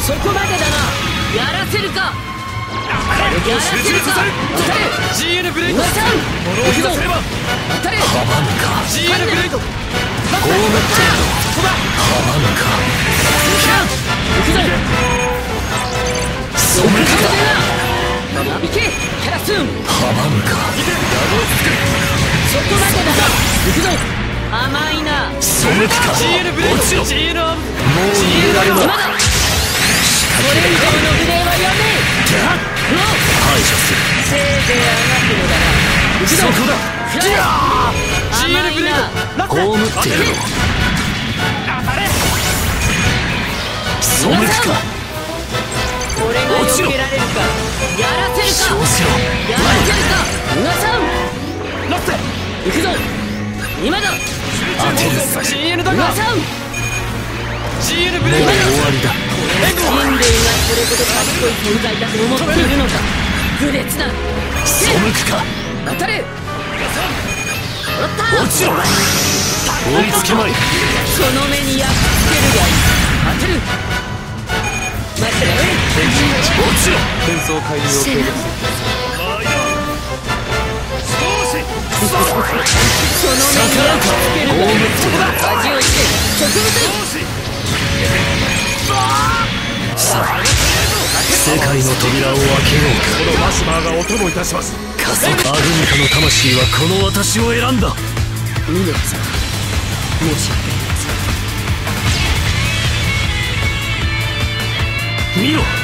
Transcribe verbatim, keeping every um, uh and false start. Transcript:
そこまでだな。やらせるか。やらせるか。当たれジーエヌ ブレイド。 噂さん物を言わせれば当たれ。 阻むか。 ジーエヌ ブレイド。 葬ってやろう。阻むか。 行くぞ。 そむか。 行けキャラスーン。 阻むか。 そこまでだな。行くぞ。甘いな。 そむか。 ジーエヌ ブレイド。 落ちろ。 ジーエヌ アーム。 もう逃げられない。 まだこれ以上の無礼はやめ。 排除する。 せいぜいあがくのだな。行くぞ。 そこだ。 ジーエヌ ブレイド。 葬ってやろう。背くか。 これが避けられるか。やらせるか。 そうしろ。 やらせるか。うなさんラスト。 行くぞ。今だ。 当てるさ。 ジーエヌ だがうなさんジーエヌ ブもう終レイド。 わりだ。 人類がそれほど賢い存在だと思っているのか。愚劣な。 背くか。 当たれ。 落ちろ。追いつけまい。 その目に焼き付けるがいい。当てる。待ってろ。 落ちろ。 戦争介入を継続する。 その目に焼き付けるがいい。味をして植物。 さあ、世界の扉を開けようこのマシマーがお供いたします。 か。加速。アグニカの魂はこの私を選んだ。 ミノさん、もし見ろ。